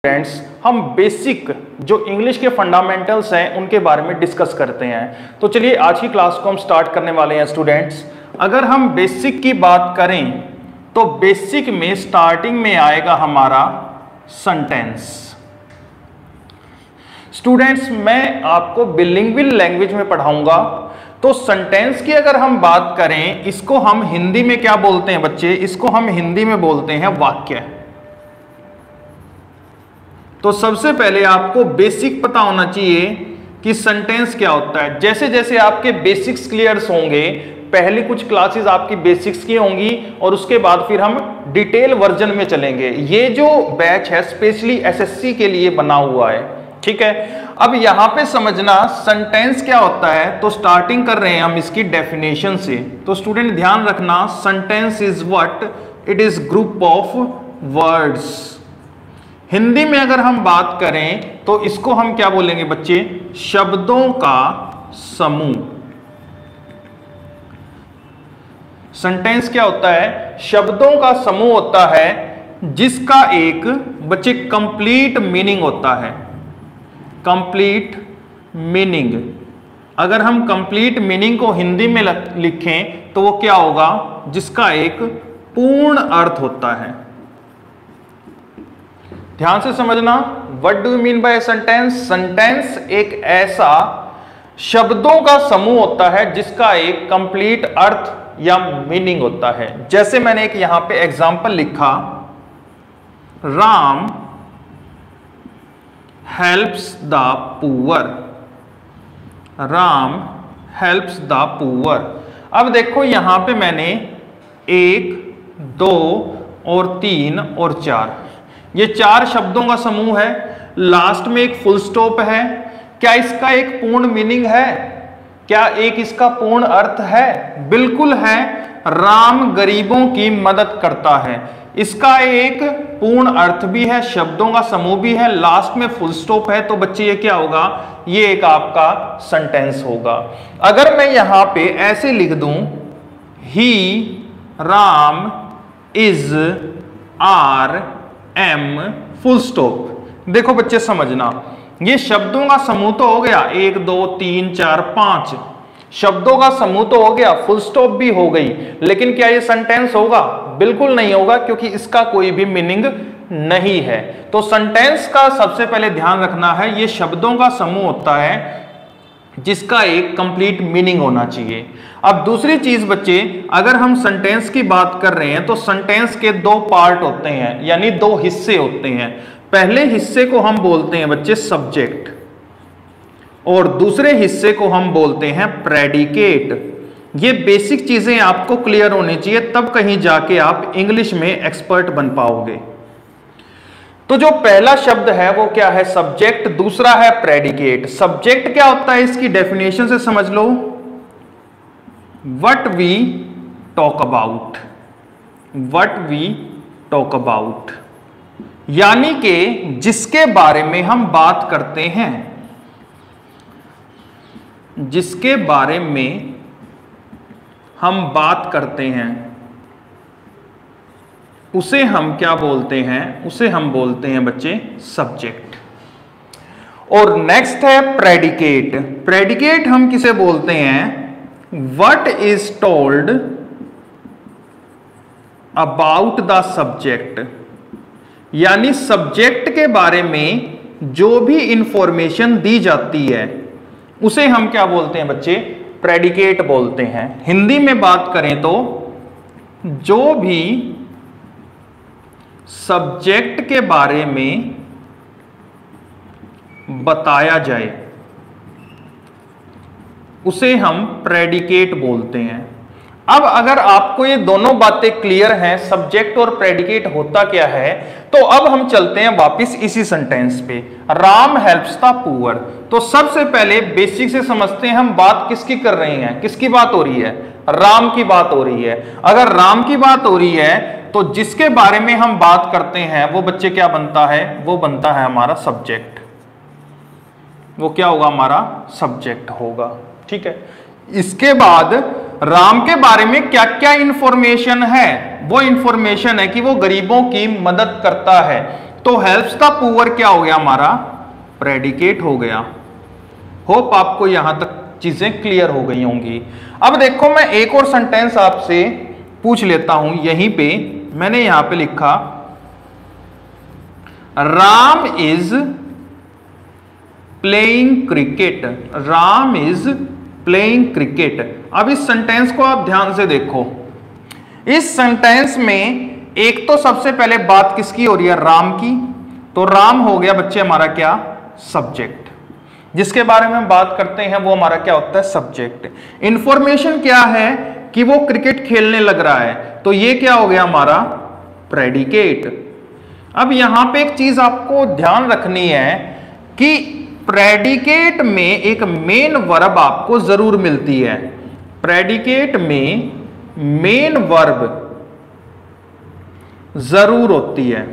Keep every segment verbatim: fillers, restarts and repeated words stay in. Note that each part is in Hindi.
फ्रेंड्स, हम बेसिक जो इंग्लिश के फंडामेंटल्स हैं उनके बारे में डिस्कस करते हैं। तो चलिए आज की क्लास को हम स्टार्ट करने वाले हैं स्टूडेंट्स। अगर हम बेसिक की बात करें तो बेसिक में स्टार्टिंग में आएगा हमारा सेंटेंस। स्टूडेंट्स, मैं आपको बिलिंगुअल लैंग्वेज में पढ़ाऊंगा, तो सेंटेंस की अगर हम बात करें, इसको हम हिंदी में क्या बोलते हैं बच्चे? इसको हम हिंदी में बोलते हैं वाक्य। तो सबसे पहले आपको बेसिक पता होना चाहिए कि सेंटेंस क्या होता है। जैसे जैसे आपके बेसिक्स क्लियर्स होंगे, पहली कुछ क्लासेस आपकी बेसिक्स की होंगी और उसके बाद फिर हम डिटेल वर्जन में चलेंगे। ये जो बैच है स्पेशली एसएससी के लिए बना हुआ है, ठीक है। अब यहां पे समझना सेंटेंस क्या होता है, तो स्टार्टिंग कर रहे हैं हम इसकी डेफिनेशन से। तो स्टूडेंट ध्यान रखना, sentence is what? It is group of words. Hindi में अगर हम बात करें तो इसको हम क्या बोलेंगे बच्चे? शब्दों का समूह। सेंटेंस क्या होता है? शब्दों का समूह होता है जिसका एक बच्चे कंप्लीट मीनिंग होता है। Complete meaning. अगर हम कंप्लीट मीनिंग को हिंदी में लिखें तो वो क्या होगा? जिसका एक पूर्ण अर्थ होता है। ध्यान से समझना, what do you mean by sentence? Sentence एक ऐसा शब्दों का समूह होता है जिसका एक कंप्लीट अर्थ या मीनिंग होता है। जैसे मैंने एक यहां पे एग्जांपल लिखा, Ram helps the poor. Ram helps the poor. अब देखो यहां पे मैंने एक, दो और तीन और चार, ये चार शब्दों का समूह है। लास्ट में एक फुल स्टॉप है। क्या इसका एक पूर्ण मीनिंग है? क्या एक इसका पूर्ण अर्थ है? बिल्कुल है। राम गरीबों की मदद करता है। इसका एक पूर्ण अर्थ भी है, शब्दों का समूह भी है, लास्ट में फुल स्टॉप है। तो बच्चे ये क्या होगा? ये एक आपका सेंटेंस होगा। अगर मैं यहां पे ऐसे लिख दूं, ही Ram is R M full stop. देखो बच्चे समझना, ये शब्दों का समूह तो हो गया, एक दो तीन चार पांच शब्दों का समूह तो हो गया, फुल स्टॉप भी हो गई, लेकिन क्या ये सेंटेंस होगा? बिल्कुल नहीं होगा, क्योंकि इसका कोई भी मीनिंग नहीं है। तो सेंटेंस का सबसे पहले ध्यान रखना है, ये शब्दों का समूह होता है जिसका एक कंप्लीट मीनिंग होना चाहिए। अब दूसरी चीज बच्चे, अगर हम सेंटेंस की बात कर रहे हैं तो सेंटेंस के दो पार्ट होते हैं, यानी दो हिस्से होते हैं। पहले हिस्से को हम बोलते हैं बच्चे सब्जेक्ट, और दूसरे हिस्से को हम बोलते हैं प्रेडिकेट। ये बेसिक चीजें आपको क्लियर होनी चाहिए, तब कहीं जाके आप इंग्लिश में एक्सपर्ट बन पाओगे। तो जो पहला शब्द है वो क्या है? सब्जेक्ट। दूसरा है प्रेडिकेट। सब्जेक्ट क्या होता है? इसकी डेफिनेशन से समझ लो, what we talk about. What we talk about यानी कि जिसके बारे में हम बात करते हैं। जिसके बारे में हम बात करते हैं उसे हम क्या बोलते हैं? उसे हम बोलते हैं बच्चे सब्जेक्ट। और नेक्स्ट है प्रेडिकेट। प्रेडिकेट हम किसे बोलते हैं? What is told about the subject, यानी सब्जेक्ट के बारे में जो भी इंफॉर्मेशन दी जाती है उसे हम क्या बोलते हैं बच्चे? प्रेडिकेट बोलते हैं। हिंदी में बात करें तो जो भी सब्जेक्ट के बारे में बताया जाए उसे हम प्रेडिकेट बोलते हैं। अब अगर आपको ये दोनों बातें क्लियर हैं, सब्जेक्ट और प्रेडिकेट होता क्या है, तो अब हम चलते हैं वापस इसी सेंटेंस पे, राम हेल्प्स द पुअर। तो सबसे पहले बेसिक से समझते हैं हम बात किसकी कर रहे हैं। किसकी बात हो रही है? राम की बात हो रही है। अगर राम की बात हो रही है तो जिसके बारे में हम बात करते हैं वो बच्चे क्या बनता है? वो बनता है हमारा सब्जेक्ट। वो क्या होगा? हमारा सब्जेक्ट होगा, ठीक है। इसके बाद राम के बारे में क्या क्या इंफॉर्मेशन है? वो इंफॉर्मेशन है कि वो गरीबों की मदद करता है। तो हेल्प्स द पुअर क्या हो गया हमारा, प्रेडिकेट हो गया। होप आपको यहां तक चीजें क्लियर हो गई होंगी। अब देखो मैं एक और सेंटेंस आपसे पूछ लेता हूं। यहीं पे मैंने यहां पे लिखा Ram is playing cricket, Ram is playing cricket. अब इस सेंटेंस को आप ध्यान से देखो। इस सेंटेंस में एक तो सबसे पहले बात किसकी हो रही है, राम की। तो राम हो गया बच्चे हमारा क्या, सब्जेक्ट। जिसके बारे में हम बात करते हैं वो हमारा क्या होता है, सब्जेक्ट। इंफॉर्मेशन क्या है कि वो क्रिकेट खेलने लग रहा है, तो ये क्या हो गया हमारा, प्रेडिकेट। अब यहां पे एक चीज आपको ध्यान रखनी है कि प्रेडिकेट में एक मेन वर्ब आपको जरूर मिलती है। प्रेडिकेट में मेन वर्ब जरूर होती है।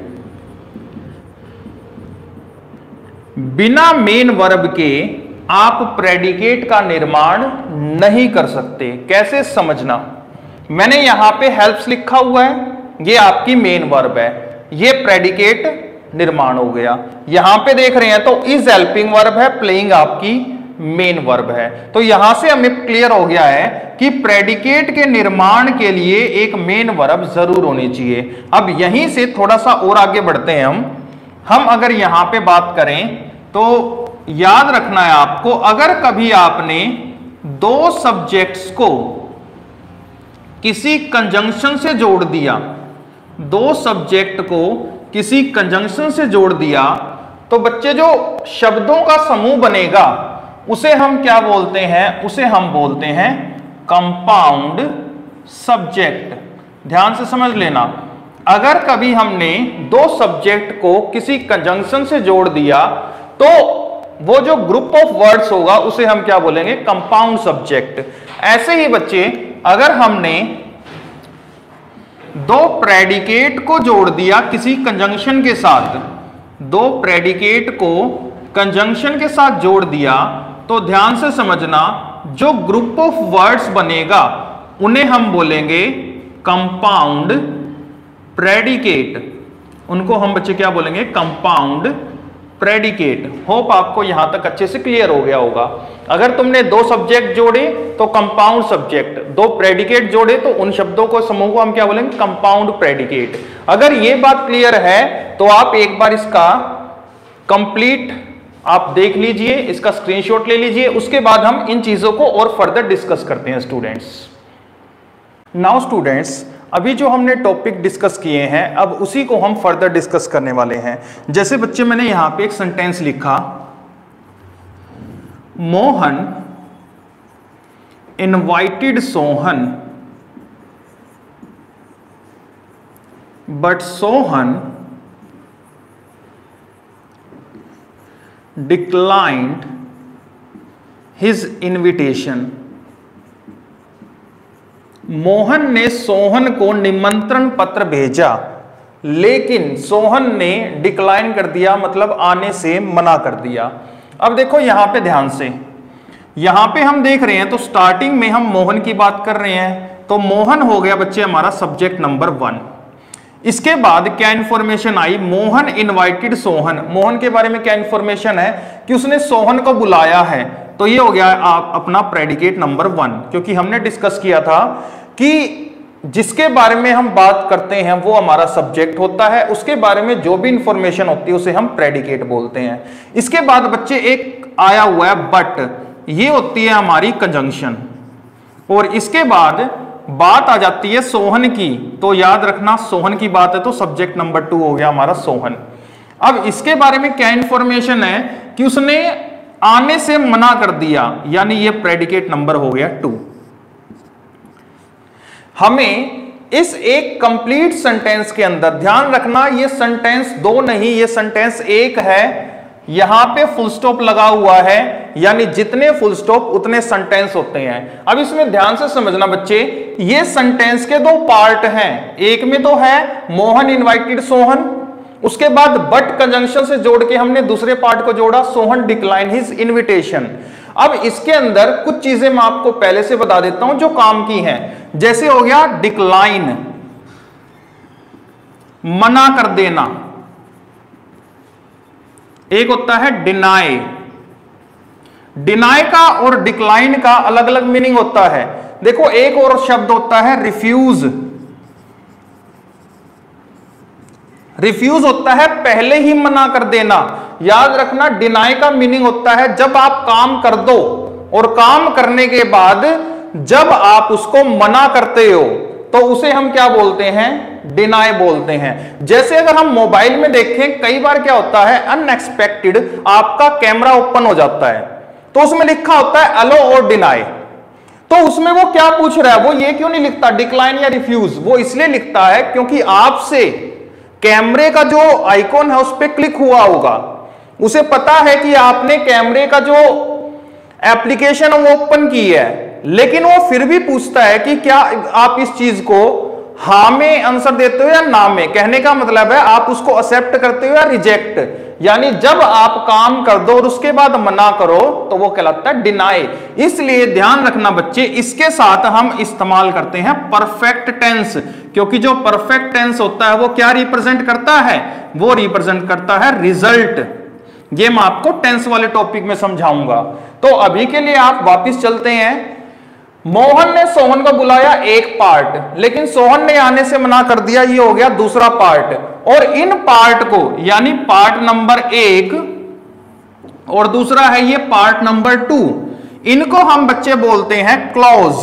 बिना मेन वर्ब के आप प्रेडिकेट का निर्माण नहीं कर सकते। कैसे समझना, मैंने यहां पे हेल्प्स लिखा हुआ है, ये आपकी मेन वर्ब है, ये प्रेडिकेट निर्माण हो गया। यहां पे देख रहे हैं तो इज हेल्पिंग वर्ब है, प्लेइंग आपकी मेन वर्ब है। तो यहां से हमें क्लियर हो गया है कि प्रेडिकेट के निर्माण के लिए एक मेन वर्ब जरूर होनी चाहिए। अब यहीं से थोड़ा सा और आगे बढ़ते हैं हम हम अगर यहां पे बात करें तो याद रखना है आपको, अगर कभी आपने दो सब्जेक्ट्स को किसी कंजंक्शन से जोड़ दिया, दो सब्जेक्ट को किसी कंजंक्शन से जोड़ दिया, तो बच्चे जो शब्दों का समूह बनेगा उसे हम क्या बोलते हैं, उसे हम बोलते हैं कंपाउंड सब्जेक्ट। ध्यान से समझ लेना, अगर कभी हमने दो सब्जेक्ट को किसी कंजंक्शन से जोड़ दिया तो वो जो ग्रुप ऑफ वर्ड्स होगा उसे हम क्या बोलेंगे, कंपाउंड सब्जेक्ट। ऐसे ही बच्चे अगर हमने दो प्रेडिकेट को जोड़ दिया किसी कंजंक्शन के साथ, दो प्रेडिकेट को कंजंक्शन के साथ जोड़ दिया, तो ध्यान से समझना जो ग्रुप ऑफ वर्ड्स बनेगा उन्हें हम बोलेंगे कंपाउंड प्रेडिकेट। उनको हम बच्चे क्या बोलेंगे, कंपाउंड प्रेडिकेट। होप आपको यहां तक अच्छे से क्लियर हो गया होगा। अगर तुमने दो सब्जेक्ट जोड़े तो कंपाउंड सब्जेक्ट, दो प्रेडिकेट जोड़े तो उन शब्दों को समूह को हम क्या बोलेंगे, कंपाउंड प्रेडिकेट। अगर ये बात क्लियर है तो आप एक बार इसका कंप्लीट आप देख लीजिए, इसका स्क्रीनशॉट ले लीजिए, उसके बाद हम इन चीजों को और फर्दर डिस्कस करते हैं स्टूडेंट्स। नाउ स्टूडेंट्स, अभी जो हमने टॉपिक डिस्कस किए हैं अब उसी को हम फर्दर डिस्कस करने वाले हैं। जैसे बच्चे मैंने यहां पे एक सेंटेंस लिखा, Mohan invited Sohan but Sohan declined his invitation। Mohan ने सोहन को निमंत्रण पत्र भेजा लेकिन सोहन ने डिक्लाइन कर दिया, मतलब आने से मना कर दिया। अब देखो यहां पे ध्यान से, यहां पे हम देख रहे हैं तो स्टार्टिंग में हम मोहन की बात कर रहे हैं, तो मोहन हो गया बच्चे हमारा सब्जेक्ट नंबर वन। इसके बाद क्या इंफॉर्मेशन आई, मोहन इनवाइटेड सोहन। मोहन के बारे में क्या इंफॉर्मेशन है कि उसने सोहन को बुलाया है, तो ये हो गया आप अपना प्रेडिकेट नंबर वन। क्योंकि हमने डिस्कस किया था कि जिसके बारे में हम बात करते हैं वो हमारा सब्जेक्ट होता है, उसके बारे में जो भी इंफॉर्मेशन होती है उसे हम प्रेडिकेट बोलते हैं। इसके बाद बच्चे एक आया हुआ है बट, ये होती है हमारी कंजंक्शन। और इसके बाद बात आ जाती है सोहन की, तो याद रखना सोहन की बात है तो सब्जेक्ट नंबर टू हो गया हमारा सोहन। अब इसके बारे में क्या इंफॉर्मेशन है कि उसने आने से मना कर दिया, यानी ये प्रेडिकेट नंबर हो गया टू। हमें इस एक कंप्लीट सेंटेंस के अंदर ध्यान रखना, ये सेंटेंस दो नहीं, ये सेंटेंस एक है। यहां पे फुल स्टॉप लगा हुआ है, यानी जितने फुल स्टॉप उतने सेंटेंस होते हैं। अब इसमें ध्यान से समझना बच्चे, ये सेंटेंस के दो पार्ट हैं। एक में तो है मोहन इनवाइटेड सोहन, उसके बाद बट कंजंक्शन से जोड़ के हमने दूसरे पार्ट को जोड़ा, सोहन डिक्लाइन हिज इनविटेशन। अब इसके अंदर कुछ चीजें मैं आपको पहले से बता देता हूं जो काम की हैं। जैसे हो गया डिक्लाइन, मना कर देना, एक होता है डिनाई। डिनाई का और डिक्लाइन का अलग अलग मीनिंग होता है। देखो एक और शब्द होता है रिफ्यूज। रिफ्यूज होता है पहले ही मना कर देना। याद रखना, डिनाई का मीनिंग होता है जब आप काम कर दो और काम करने के बाद जब आप उसको मना करते हो तो उसे हम क्या बोलते हैं, डिनाई बोलते हैं। जैसे अगर हम मोबाइल में देखें, कई बार क्या होता है अनएक्सपेक्टेड आपका कैमरा ओपन हो जाता है तो उसमें लिखा होता है अलो और डिनाई। तो उसमें वो क्या पूछ रहा है, वो ये क्यों नहीं लिखता डिक्लाइन या रिफ्यूज, वो इसलिए लिखता है क्योंकि आपसे कैमरे का जो आइकॉन है उस पर क्लिक हुआ होगा, उसे पता है कि आपने कैमरे का जो एप्लीकेशन वो ओपन की है, लेकिन वो फिर भी पूछता है कि क्या आप इस चीज को हाँ में आंसर देते हो या ना में। कहने का मतलब है आप उसको एक्सेप्ट करते हो या रिजेक्ट। यानी जब आप काम कर दो और उसके बाद मना करो तो वो कहलाता है डिनाई। इसलिए ध्यान रखना बच्चे, इसके साथ हम इस्तेमाल करते हैं परफेक्ट टेंस, क्योंकि जो परफेक्ट टेंस होता है वो क्या रिप्रेजेंट करता है, वो रिप्रेजेंट करता है रिजल्ट। ये मैं आपको टेंस वाले टॉपिक में समझाऊंगा। तो अभी के लिए आप वापस चलते हैं। मोहन ने सोहन को बुलाया एक पार्ट, लेकिन सोहन ने आने से मना कर दिया, ये हो गया दूसरा पार्ट। और इन पार्ट को यानी पार्ट नंबर एक और दूसरा है ये पार्ट नंबर टू, इनको हम बच्चे बोलते हैं क्लॉज।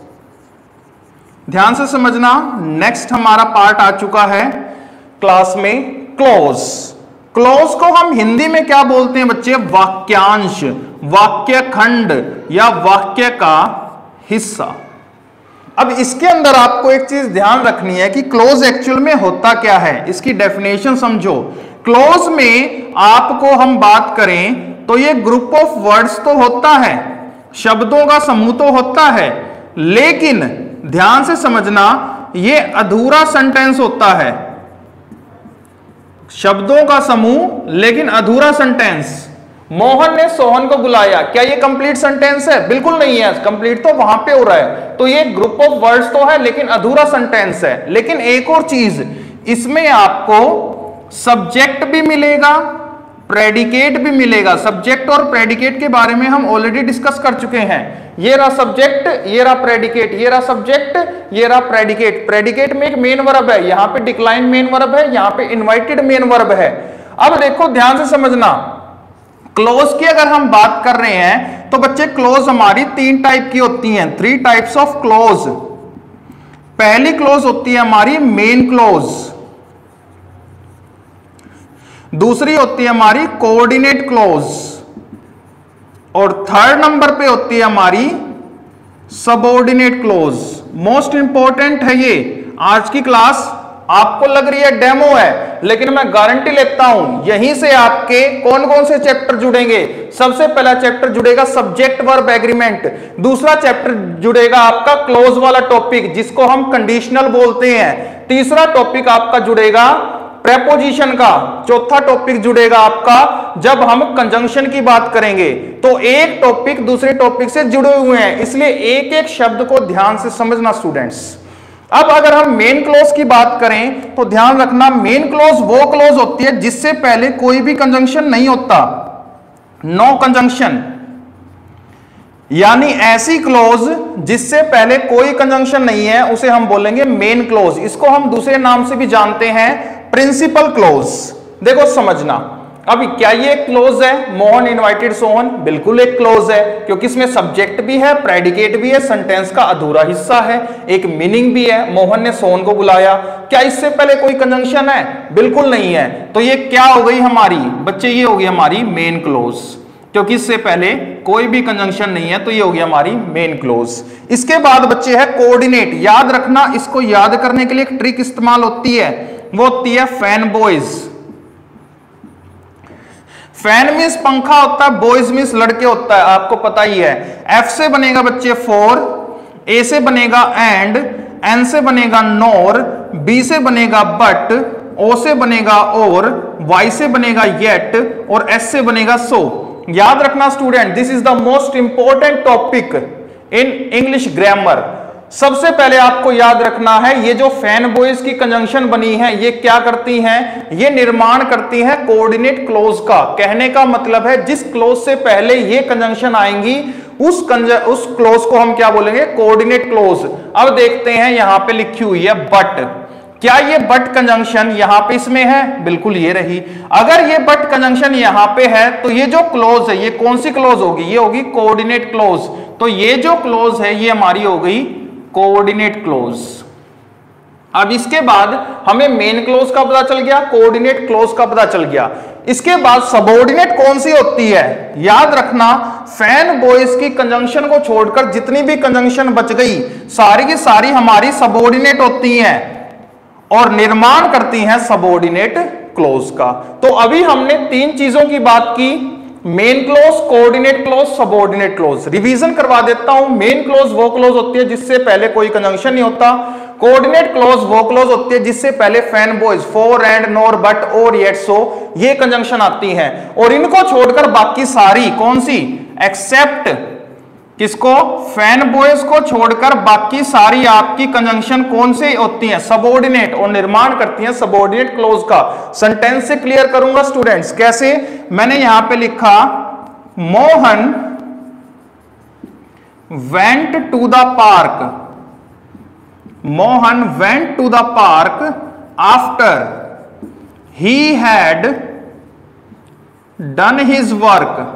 ध्यान से समझना, नेक्स्ट हमारा पार्ट आ चुका है क्लास में क्लॉज। क्लॉज को हम हिंदी में क्या बोलते हैं बच्चे, वाक्यांश, वाक्य खंड या वाक्य का हिस्सा। अब इसके अंदर आपको एक चीज ध्यान रखनी है कि क्लोज एक्चुअल में होता क्या है, इसकी डेफिनेशन समझो। क्लोज में आपको हम बात करें तो ये ग्रुप ऑफ वर्ड्स तो होता है, शब्दों का समूह तो होता है, लेकिन ध्यान से समझना ये अधूरा सेंटेंस होता है। शब्दों का समूह लेकिन अधूरा सेंटेंस। मोहन ने सोहन को बुलाया, क्या ये कंप्लीट सेंटेंस है? बिल्कुल नहीं है, कंप्लीट तो वहां पे हो रहा है। तो ये ग्रुप ऑफ वर्ड्स तो है लेकिन अधूरा सेंटेंस है। लेकिन एक और चीज, इसमें आपको सब्जेक्ट भी मिलेगा, प्रेडिकेट भी मिलेगा। सब्जेक्ट और प्रेडिकेट के बारे में हम ऑलरेडी डिस्कस कर चुके हैं। ये रहा सब्जेक्ट, ये रहा प्रेडिकेट, ये रहा सब्जेक्ट, ये रहा प्रेडिकेट। प्रेडिकेट में एक मेन वर्ब है, यहां पे डिक्लाइन मेन वर्ब है, यहां पे इनवाइटेड मेन वर्ब है। अब देखो ध्यान से समझना, क्लोज की अगर हम बात कर रहे हैं तो बच्चे क्लोज हमारी तीन टाइप की होती हैं, थ्री टाइप्स ऑफ क्लोज। पहली क्लोज होती है हमारी मेन क्लोज, दूसरी होती है हमारी कोऑर्डिनेट क्लोज, और थर्ड नंबर पे होती है हमारी सबऑर्डिनेट क्लोज। मोस्ट इंपॉर्टेंट है ये। आज की क्लास आपको लग रही है डेमो है, लेकिन मैं गारंटी लेता हूं यहीं से आपके कौन कौन से चैप्टर जुड़ेंगे। सबसे पहला चैप्टर जुड़ेगा सब्जेक्ट वर्ब एग्रीमेंट, दूसरा चैप्टर जुड़ेगा आपका क्लोज वाला टॉपिक जिसको हम कंडीशनल बोलते हैं, तीसरा टॉपिक आपका जुड़ेगा प्रेपोजिशन का, चौथा टॉपिक जुड़ेगा आपका जब हम कंजंक्शन की बात करेंगे। तो एक टॉपिक दूसरे टॉपिक से जुड़े हुए हैं, इसलिए एक एक शब्द को ध्यान से समझना स्टूडेंट्स। अब अगर हम मेन क्लोज की बात करें तो ध्यान रखना, मेन क्लोज वो क्लोज होती है जिससे पहले कोई भी कंजंक्शन नहीं होता, नो कंजंक्शन। यानी ऐसी क्लोज जिससे पहले कोई कंजंक्शन नहीं है उसे हम बोलेंगे मेन क्लोज। इसको हम दूसरे नाम से भी जानते हैं, प्रिंसिपल क्लोज। देखो समझना, अब क्या ये क्लोज है? मोहन इनवाइटेड सोहन, बिल्कुल एक क्लोज है, क्योंकि इसमें सब्जेक्ट भी है, प्रेडिकेट भी है, सेंटेंस का अधूरा हिस्सा है, एक मीनिंग भी है। मोहन ने सोहन को बुलाया, क्या इससे पहले कोई कंजंक्शन है? बिल्कुल नहीं है। तो ये क्या हो गई हमारी बच्चे, ये होगी हमारी मेन क्लोज, क्योंकि इससे पहले कोई भी कंजंक्शन नहीं है, तो ये होगी हमारी मेन क्लोज। इसके बाद बच्चे है कोऑर्डिनेट। याद रखना, इसको याद करने के लिए एक ट्रिक इस्तेमाल होती है, वो होती है फैन बॉयज। फैन मीन्स पंखा होता है, बॉयज मीन्स लड़के होता है, आपको पता ही है। एफ से बनेगा बच्चे फॉर, ए से बनेगा एंड, एन से बनेगा नोर, बी से बनेगा बट, ओ से बनेगा और, वाई से बनेगा येट और एस से बनेगा सो। याद रखना student, this is the most important topic in English grammar. सबसे पहले आपको याद रखना है ये जो फैन बॉयज की कंजंक्शन बनी है ये क्या करती हैं, ये निर्माण करती हैं कोऑर्डिनेट क्लोज का। कहने का मतलब है जिस क्लोज से पहले ये कंजंक्शन आएंगी उस उस क्लोज को हम क्या बोलेंगे, कोऑर्डिनेट क्लोज। अब देखते हैं यहां पे लिखी हुई है बट, क्या ये बट कंजंक्शन यहां पे इसमें है, बिल्कुल ये रही। अगर ये बट कंजंक्शन यहां पे है तो ये जो क्लोज है ये कौन सी क्लोज होगी, ये होगी कोऑर्डिनेट क्लोज। तो ये जो क्लोज है ये हमारी हो गई कोऑर्डिनेट क्लोज। अब इसके बाद हमें मेन क्लोज का पता चल गया, कोऑर्डिनेट क्लोज का पता चल गया। इसके बाद सबऑर्डिनेट कौन सी होती है, याद रखना फैन बॉयज की कंजंक्शन को छोड़कर जितनी भी कंजंक्शन बच गई सारी की सारी हमारी सबऑर्डिनेट होती हैं और निर्माण करती हैं सबऑर्डिनेट क्लोज का। तो अभी हमने तीन चीजों की बात की, main clause, coordinate clause, subordinate clause. Revision करवा देता हूं। मेन क्लोज वो क्लोज होती है जिससे पहले कोई कंजंक्शन नहीं होता। कोऑर्डिनेट क्लोज वो क्लोज होती है जिससे पहले FANBOYS for and nor but और येट सो ये कंजंक्शन आती हैं और इनको छोड़कर बाकी सारी कौन सी, एक्सेप्ट किसको, फैन बॉयज को छोड़कर बाकी सारी आपकी कंजंक्शन कौन से होती हैं, सबऑर्डिनेट, और निर्माण करती हैं सबऑर्डिनेट क्लोज का। सेंटेंस से क्लियर करूंगा स्टूडेंट्स, कैसे, मैंने यहां पे लिखा Mohan went to the park, Mohan went to the park after he had done his work.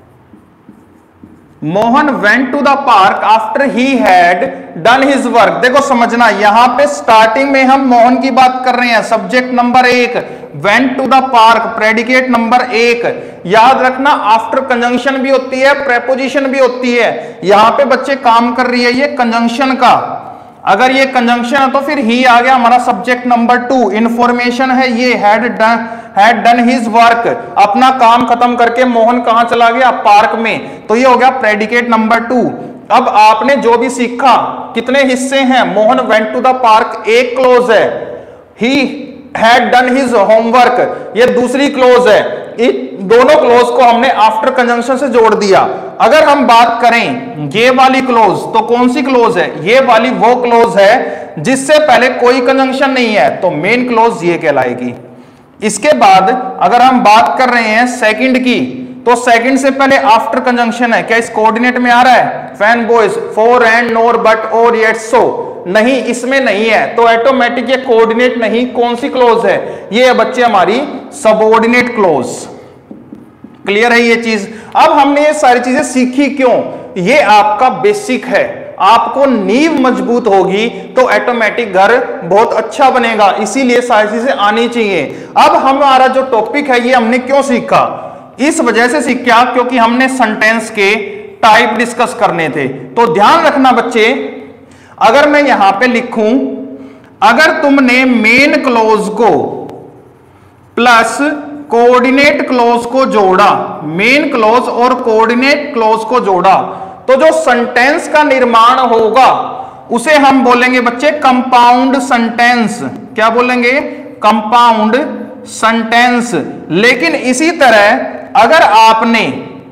Mohan went to the park after he had done his work. देखो समझना, यहां पे स्टार्टिंग में हम मोहन की बात कर रहे हैं, सब्जेक्ट नंबर एक, went to the park predicate number एक। याद रखना आफ्टर कंजंक्शन भी होती है, प्रेपोजिशन भी होती है। यहां पे बच्चे काम कर रही है ये कंजंक्शन का, अगर ये कंजंक्शन है तो फिर ही आ गया हमारा सब्जेक्ट नंबर टू। इंफॉर्मेशन है ये had done, had done his work, अपना काम खत्म करके मोहन कहां चला गया, पार्क में, तो ये हो गया प्रेडिकेट नंबर टू। अब आपने जो भी सीखा, कितने हिस्से हैं, Mohan went to the park एक क्लोज है, he had done his homework ये दूसरी क्लोज है। इन दोनों क्लोज को हमने आफ्टर कंजंक्शन से जोड़ दिया। अगर हम बात करें ये वाली क्लोज तो कौन सी क्लोज है, ये वाली वो क्लोज है जिससे पहले कोई कंजंक्शन नहीं है, तो मेन क्लोज ये कहलाएगी। इसके बाद अगर हम बात कर रहे हैं सेकंड की, तो सेकंड से पहले आफ्टर कंजंक्शन है, क्या इस कोऑर्डिनेट में आ रहा है, FANBOYS for and nor but और येट सो, नहीं इसमें नहीं है, तो ऑटोमेटिक ये कोऑर्डिनेट नहीं, कौन सी क्लोज है, ये है बच्चे हमारी सबऑर्डिनेट क्लोज। क्लियर है ये चीज। अब हमने ये सारी चीजें सीखी क्यों, ये आपका बेसिक है, आपको नींव मजबूत होगी तो ऑटोमेटिक घर बहुत अच्छा बनेगा, इसीलिए सारी चीजें आनी चाहिए। अब हमारा जो टॉपिक है ये हमने क्यों सीखा, इस वजह से सीखा क्योंकि हमने सेंटेंस के टाइप डिस्कस करने थे। तो ध्यान रखना बच्चे, अगर मैं यहां पे लिखूं, अगर तुमने मेन क्लोज को प्लस कोऑर्डिनेट क्लोज को जोड़ा, मेन क्लोज और कोऑर्डिनेट क्लोज को जोड़ा, तो जो सेंटेंस का निर्माण होगा उसे हम बोलेंगे बच्चे कंपाउंड सेंटेंस। क्या बोलेंगे, कंपाउंड सेंटेंस। लेकिन इसी तरह अगर आपने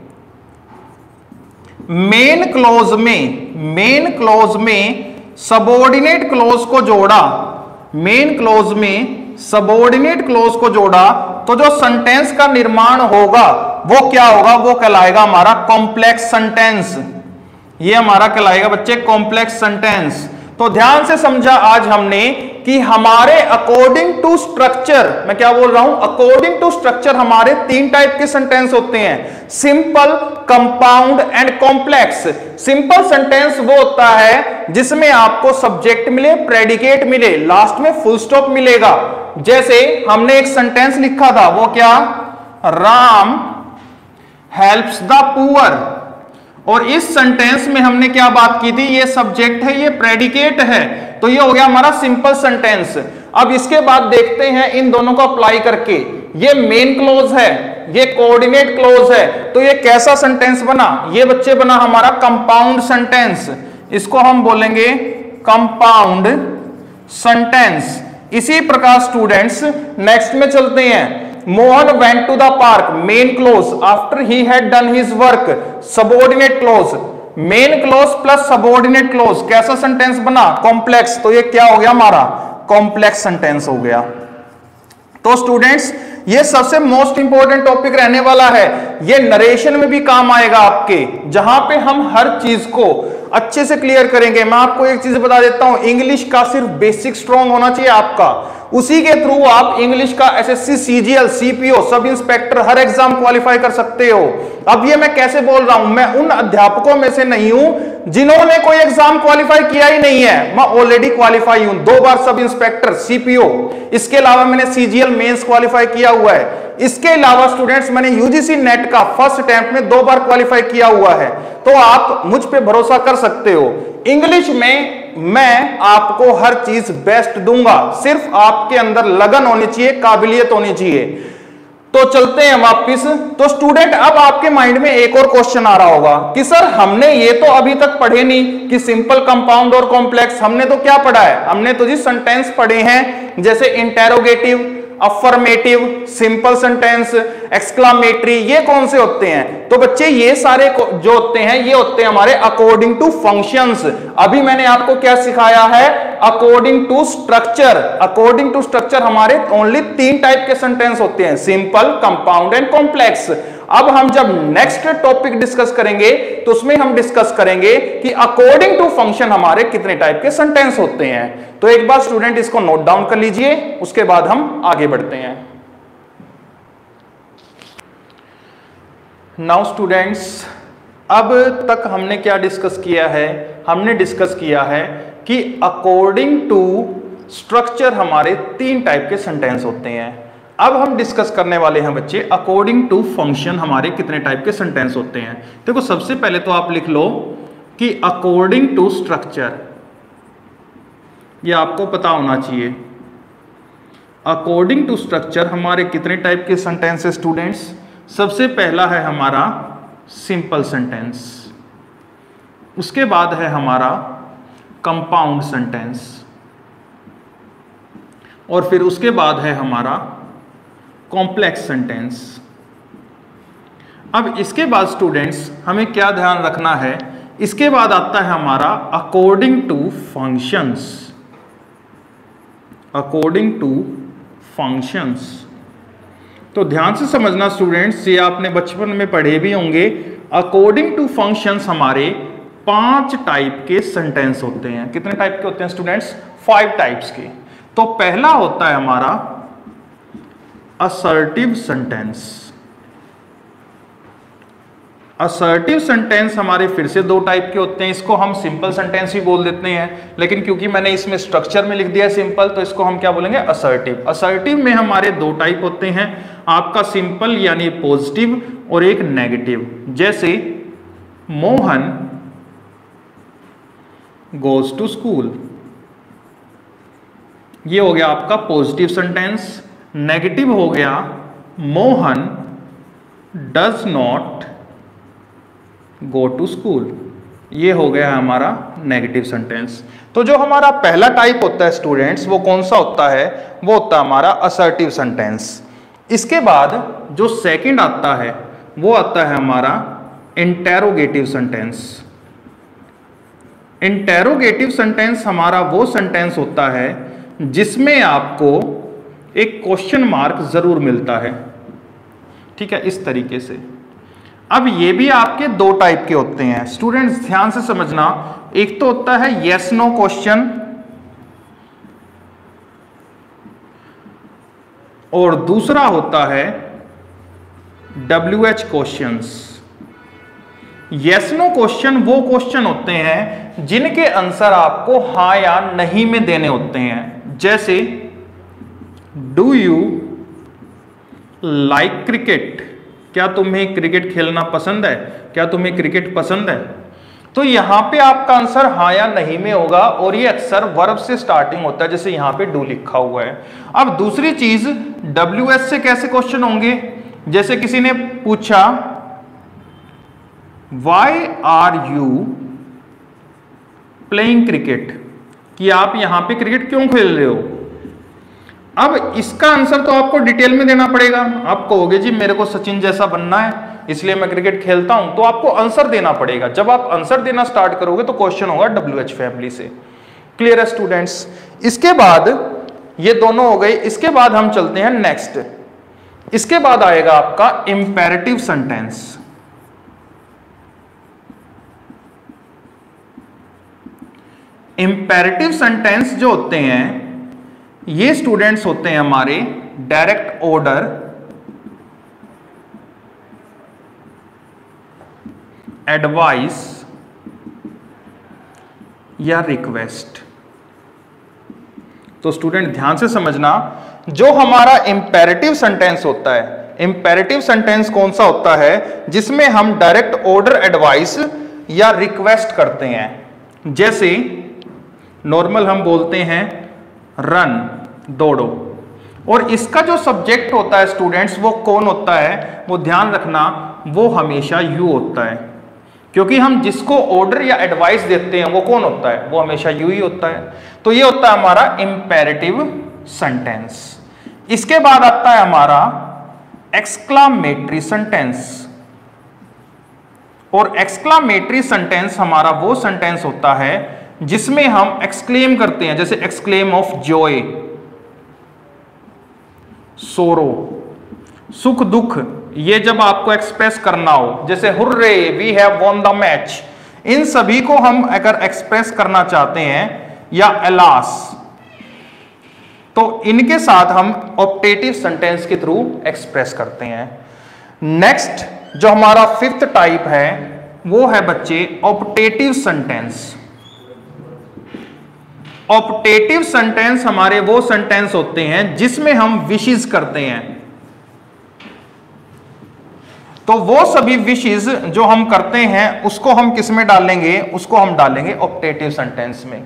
मेन क्लोज में मेन क्लोज में सबऑर्डिनेट क्लोज को जोड़ा, मेन क्लोज में सबऑर्डिनेट क्लोज को जोड़ा, तो जो सेंटेंस का निर्माण होगा वो क्या होगा, वो कहलाएगा हमारा कॉम्प्लेक्स सेंटेंस। ये हमारा कहलाएगा बच्चे कॉम्प्लेक्स सेंटेंस। तो ध्यान से समझा आज हमने कि हमारे अकॉर्डिंग टू स्ट्रक्चर, मैं क्या बोल रहा हूं, अकॉर्डिंग टू स्ट्रक्चर हमारे तीन टाइप के सेंटेंस होते हैं, simple, compound and complex. Simple sentence वो होता है जिसमें आपको सब्जेक्ट मिले, प्रेडिकेट मिले, लास्ट में फुल स्टॉप मिलेगा। जैसे हमने एक सेंटेंस लिखा था, वो क्या, राम हेल्प्स द पुअर, और इस सेंटेंस में हमने क्या बात की थी, ये सब्जेक्ट है, ये प्रेडिकेट है, तो ये हो गया हमारा सिंपल सेंटेंस। अब इसके बाद देखते हैं इन दोनों को अप्लाई करके, ये मेन क्लोज है, ये कोऑर्डिनेट क्लोज है, तो ये कैसा सेंटेंस बना, ये बच्चे बना हमारा कंपाउंड सेंटेंस। इसको हम बोलेंगे कंपाउंड सेंटेंस। इसी प्रकार स्टूडेंट्स नेक्स्ट में चलते हैं। Mohan went to the park, main clause, after he had done his work, subordinate clause. Main clause plus subordinate clause कैसा सेंटेंस बना? कॉम्प्लेक्स। तो ये क्या हो गया हमारा? कॉम्प्लेक्स सेंटेंस हो गया। तो स्टूडेंट्स ये सबसे मोस्ट इंपॉर्टेंट टॉपिक रहने वाला है, ये नरेशन में भी काम आएगा आपके, जहां पे हम हर चीज को अच्छे से क्लियर करेंगे। मैं आपको एक चीज बता देता हूं, इंग्लिश का सिर्फ बेसिक स्ट्रांग होना चाहिए आपका, उसी के थ्रू आप इंग्लिश का SSC, CGL, CPO, sub inspector हर एग्जाम क्वालिफाई कर सकते हो। अब ये मैं कैसे बोल रहा हूं, मैं उन अध्यापकों में से नहीं हूं जिन्होंने कोई एग्जाम क्वालिफाई किया ही नहीं है, मैं ऑलरेडी क्वालिफाई हूं, दो बार सब इंस्पेक्टर, सीपीओ, इसके अलावा मैंने सीजीएल मेंस क्वालिफाई किया हुआ है, इसके अलावा स्टूडेंट्स मैंने यूजीसी नेट का फर्स्ट अटेम्प्ट में दो बार क्वालिफाई किया हुआ है। तो आप मुझ पे भरोसा कर सकते हो। इंग्लिश में मैं आपको हर चीज बेस्ट दूंगा, सिर्फ आपके अंदर लगन होनी चाहिए, काबिलियत होनी चाहिए। तो चलते हैं वापिस। तो स्टूडेंट अब आपके माइंड में एक और क्वेश्चन आ रहा होगा कि सर हमने ये तो अभी तक पढ़े नहीं कि सिंपल, कंपाउंड और कॉम्प्लेक्स, हमने तो क्या पढ़ा है? हमने तो जी सेंटेंस पढ़े हैं, जैसे interrogative, affirmative, simple sentence, exclamatory, ये कौन से होते हैं? तो बच्चे ये सारे जो होते हैं ये होते हैं हमारे अकॉर्डिंग टू फंक्शंस। अभी मैंने आपको क्या सिखाया है? According to structure. According to structure हमारे ओनली तीन टाइप के सेंटेंस होते हैं, सिंपल, कंपाउंड एंड कॉम्प्लेक्स। अब हम जब नेक्स्ट टॉपिक डिस्कस करेंगे तो उसमें हम डिस्कस करेंगे कि अकॉर्डिंग टू फंक्शन हमारे कितने टाइप के सेंटेंस होते हैं। तो एक बार स्टूडेंट इसको नोट डाउन कर लीजिए, उसके बाद हम आगे बढ़ते हैं। नाउ स्टूडेंट्स, अब तक हमने क्या डिस्कस किया है? हमने डिस्कस किया है कि अकॉर्डिंग टू स्ट्रक्चर हमारे तीन टाइप के सेंटेंस होते हैं। अब हम डिस्कस करने वाले हैं बच्चे अकॉर्डिंग टू फंक्शन हमारे कितने टाइप के सेंटेंस होते हैं। देखो सबसे पहले तो आप लिख लो कि अकॉर्डिंग टू स्ट्रक्चर, ये आपको पता होना चाहिए। अकॉर्डिंग टू स्ट्रक्चर हमारे कितने टाइप के सेंटेंस है स्टूडेंट्स? सबसे पहला है हमारा सिंपल सेंटेंस, उसके बाद है हमारा कंपाउंड सेंटेंस, और फिर उसके बाद है हमारा कॉम्प्लेक्स सेंटेंस। अब इसके बाद स्टूडेंट्स हमें क्या ध्यान रखना है? इसके बाद आता है हमारा according to functions. According to functions, तो ध्यान से समझना स्टूडेंट्स, ये आपने बचपन में पढ़े भी होंगे। अकॉर्डिंग टू फंक्शंस हमारे पांच टाइप के सेंटेंस होते हैं। कितने टाइप के होते हैं स्टूडेंट्स? फाइव टाइप्स के। तो पहला होता है हमारा असर्टिव सेंटेंस। असर्टिव सेंटेंस हमारे फिर से दो टाइप के होते हैं, इसको हम सिंपल सेंटेंस ही बोल देते हैं, लेकिन क्योंकि मैंने इसमें स्ट्रक्चर में लिख दिया है सिंपल, तो इसको हम क्या बोलेंगे? असर्टिव। असर्टिव में हमारे दो टाइप होते हैं, आपका सिंपल यानी पॉजिटिव और एक नेगेटिव। जैसे मोहन गोज टू स्कूल, ये हो गया आपका पॉजिटिव सेंटेंस। नेगेटिव हो गया Mohan does not go to school, ये हो गया हमारा नेगेटिव सेंटेंस। तो जो हमारा पहला टाइप होता है स्टूडेंट्स, वो कौन सा होता है? वो होता है हमारा असर्टिव सेंटेंस। इसके बाद जो सेकंड आता है वो आता है हमारा इंटेरोगेटिव सेंटेंस। इंटेरोगेटिव सेंटेंस हमारा वो सेंटेंस होता है जिसमें आपको एक क्वेश्चन मार्क जरूर मिलता है, ठीक है, इस तरीके से। अब ये भी आपके दो टाइप के होते हैं स्टूडेंट्स, ध्यान से समझना। एक तो होता है यस नो क्वेश्चन, और दूसरा होता है W H questions. Yes no question वो क्वेश्चन होते हैं जिनके आंसर आपको हाँ या नहीं में देने होते हैं। जैसे डू यू लाइक क्रिकेट, क्या तुम्हें क्रिकेट खेलना पसंद है? क्या तुम्हें क्रिकेट पसंद है? तो यहां पे आपका आंसर हाँ या नहीं में होगा, और ये अक्सर वर्ब से स्टार्टिंग होता है, जैसे यहां पे डू लिखा हुआ है। अब दूसरी चीज डब्ल्यू एस से कैसे क्वेश्चन होंगे? जैसे किसी ने पूछा why are you playing cricket, कि आप यहां पे क्रिकेट क्यों खेल रहे हो? अब इसका आंसर तो आपको डिटेल में देना पड़ेगा। आप कहोगे जी मेरे को सचिन जैसा बनना है इसलिए मैं क्रिकेट खेलता हूं, तो आपको आंसर देना पड़ेगा। जब आप आंसर देना स्टार्ट करोगे तो क्वेश्चन होगा डब्ल्यू एच फैमिली से। क्लियर है स्टूडेंट्स? इसके बाद ये दोनों हो गए। इसके बाद हम चलते हैं नेक्स्ट। इसके बाद आएगा आपका इंपेरेटिव सेंटेंस। इंपेरेटिव सेंटेंस जो होते हैं ये स्टूडेंट्स होते हैं हमारे डायरेक्ट ऑर्डर, एडवाइस या रिक्वेस्ट। तो स्टूडेंट ध्यान से समझना, जो हमारा इंपेरेटिव सेंटेंस होता है, इंपेरेटिव सेंटेंस कौन सा होता है जिसमें हम डायरेक्ट ऑर्डर, एडवाइस या रिक्वेस्ट करते हैं। जैसे नॉर्मल हम बोलते हैं रन, दौड़ो, और इसका जो सब्जेक्ट होता है स्टूडेंट्स वो कौन होता है, वो ध्यान रखना, वो हमेशा यू होता है। क्योंकि हम जिसको ऑर्डर या एडवाइस देते हैं वो कौन होता है, वो हमेशा यू ही होता है। तो ये होता है हमारा इंपेरेटिव सेंटेंस। इसके बाद आता है हमारा एक्सक्लामेटरी सेंटेंस। और एक्सक्लामेटरी सेंटेंस हमारा वो सेंटेंस होता है जिसमें हम एक्सक्लेम करते हैं, जैसे एक्सक्लेम ऑफ जॉय, सोरो, सुख दुख, ये जब आपको एक्सप्रेस करना हो, जैसे hurray we have won the match, इन सभी को हम अगर एक्सप्रेस करना चाहते हैं, या एलास, तो इनके साथ हम ऑप्टेटिव सेंटेंस के थ्रू एक्सप्रेस करते हैं। नेक्स्ट जो हमारा फिफ्थ टाइप है वो है बच्चे ऑप्टेटिव सेंटेंस। ऑप्टेटिव सेंटेंस हमारे वो सेंटेंस होते हैं जिसमें हम विशेस करते हैं। तो वो सभी विशेस जो हम करते हैं उसको हम किस में डालेंगे, उसको हम डालेंगे ऑप्टेटिव सेंटेंस में।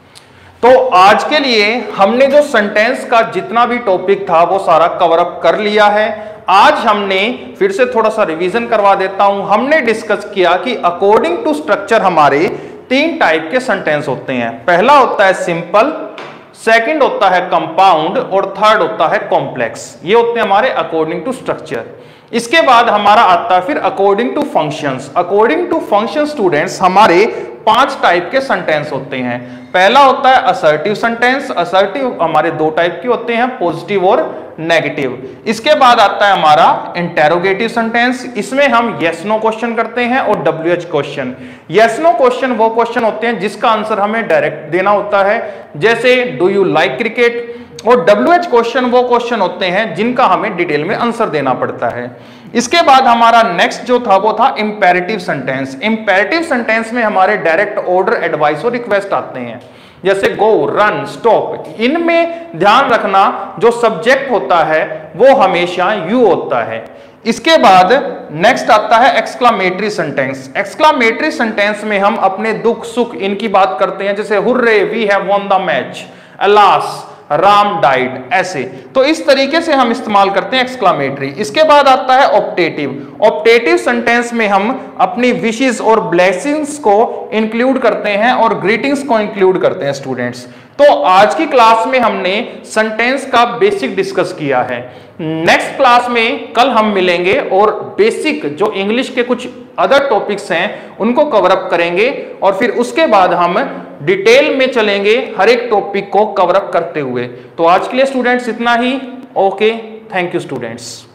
तो आज के लिए हमने जो सेंटेंस का जितना भी टॉपिक था वो सारा कवर अप कर लिया है। आज हमने फिर से थोड़ा सा रिवीजन करवा देता हूं। हमने डिस्कस किया कि अकॉर्डिंग टू स्ट्रक्चर हमारे तीन टाइप के सेंटेंस होते हैं। पहला होता है सिंपल, सेकंड होता है कंपाउंड और थर्ड होता है कॉम्प्लेक्स। ये होते हैं हमारे अकॉर्डिंग टू स्ट्रक्चर। इसके बाद हमारा आता है फिर according to functions. According to function students हमारे पांच टाइप के सेंटेंस होते हैं। पहला होता है असर्टिव सेंटेंस। असर्टिव हमारे दो टाइप के होते हैं, पॉजिटिव और नेगेटिव। इसके बाद आता है हमारा इंटेरोगेटिव सेंटेंस। इसमें हम यस नो क्वेश्चन करते हैं और W H question. Yes no question वो क्वेश्चन होते हैं जिसका आंसर हमें डायरेक्ट देना होता है, जैसे डू यू लाइक क्रिकेट। और डब्ल्यू एच क्वेश्चन वो क्वेश्चन होते हैं जिनका हमें डिटेल में आंसर देना पड़ता है। इसके बाद हमारा नेक्स्ट जो था वो था इंपेरेटिव सेंटेंस। इंपेरेटिव सेंटेंस में हमारे डायरेक्ट ऑर्डर, एडवाइस और रिक्वेस्ट आते हैं, जैसे गो, रन, स्टॉप। इनमें ध्यान रखना जो सब्जेक्ट होता है वो हमेशा यू होता है। इसके बाद नेक्स्ट आता है एक्सक्लामेटरी सेंटेंस। एक्सक्लामेटरी सेंटेंस में हम अपने दुख सुख इनकी बात करते हैं, जैसे hurray we have won the match, alas Ram died, ऐसे। तो इस तरीके से हम इस्तेमाल करते हैं एक्सक्लामेटरी। इसके बाद आता है ऑप्टेटिव। ऑप्टेटिव सेंटेंस में हम अपनी विशेस और ब्लेसिंग्स को इंक्लूड करते हैं और ग्रीटिंग्स को इंक्लूड करते हैं स्टूडेंट्स। तो आज की क्लास में हमने सेंटेंस का बेसिक डिस्कस किया है। नेक्स्ट क्लास में कल हम मिलेंगे और बेसिक जो इंग्लिश के कुछ अदर टॉपिक्स हैं उनको कवर अप करेंगे, और फिर उसके बाद हम डिटेल में चलेंगे हर एक टॉपिक को कवर अप करते हुए। तो आज के लिए स्टूडेंट्स इतना ही। Okay, thank you students.